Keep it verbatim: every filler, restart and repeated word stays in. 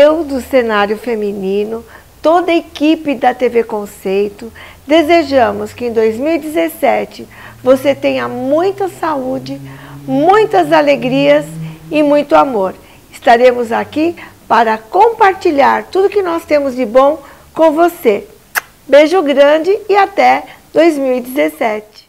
eu do cenário feminino, toda a equipe da T V Conceito, desejamos que em dois mil e dezessete você tenha muita saúde, muitas alegrias e muito amor. Estaremos aqui para compartilhar tudo que nós temos de bom com você. Beijo grande e até dois mil e dezessete.